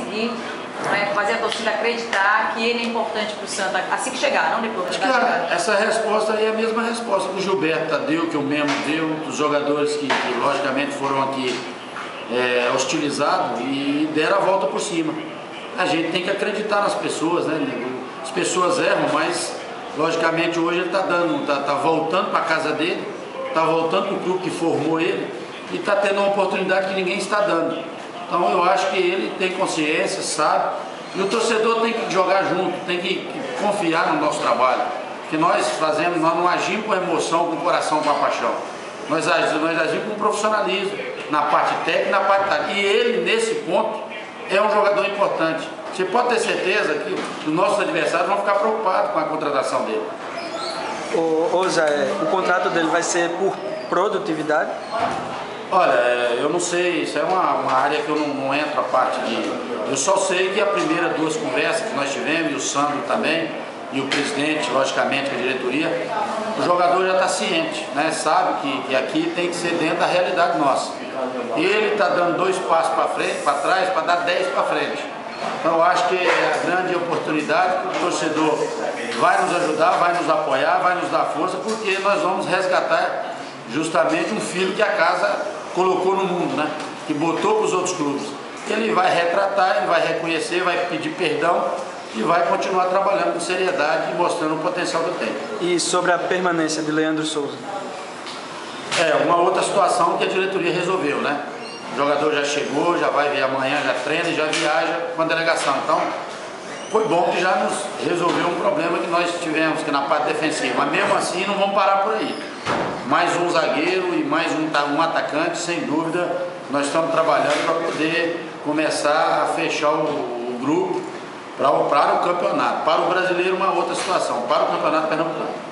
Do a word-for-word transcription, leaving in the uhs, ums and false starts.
conseguir é, fazer a torcida acreditar que ele é importante para o Santa, assim que chegar, não depois. Acho que a, essa resposta aí é a mesma resposta que o Gilberto deu, que o Memo deu, dos jogadores que, que logicamente foram aqui é, hostilizados e deram a volta por cima. A gente tem que acreditar nas pessoas, né? As pessoas erram, mas logicamente hoje ele está dando, tá, tá voltando para a casa dele, está voltando para o clube que formou ele e está tendo uma oportunidade que ninguém está dando. Então eu acho que ele tem consciência, sabe? E o torcedor tem que jogar junto, tem que, que confiar no nosso trabalho. Porque nós fazemos, nós não agimos com emoção, com coração, com a paixão. Nós agimos, nós agimos com profissionalismo, na parte técnica e na parte tática. E ele, nesse ponto, é um jogador importante. Você pode ter certeza que os nossos adversários vão ficar preocupados com a contratação dele. Ô, ô Zé, o contrato dele vai ser por produtividade? Olha, eu não sei, isso é uma, uma área que eu não, não entro a parte de... Eu só sei que a primeira duas conversas que nós tivemos, e o Sandro também, e o presidente, logicamente, a diretoria, o jogador já está ciente, né? Sabe que, que aqui tem que ser dentro da realidade nossa. E ele está dando dois passos para frente, para trás, para dar dez para frente. Então eu acho que é a grande oportunidade que o torcedor vai nos ajudar, vai nos apoiar, vai nos dar força, porque nós vamos resgatar justamente um filho que a casa colocou no mundo, né? Que botou para os outros clubes. Ele vai retratar, ele vai reconhecer, vai pedir perdão e vai continuar trabalhando com seriedade e mostrando o potencial que ele tem. E sobre a permanência de Leandro Souza? É, uma outra situação que a diretoria resolveu, né? O jogador já chegou, já vai vir amanhã, já treina e já viaja com a delegação. Então, foi bom que já nos resolveu um problema que nós tivemos, que na parte defensiva. Mas mesmo assim, não vamos parar por aí. Mais um zagueiro e mais um, um atacante, sem dúvida, nós estamos trabalhando para poder começar a fechar o, o grupo para o, para o campeonato. Para o brasileiro, uma outra situação. Para o campeonato pernambucano.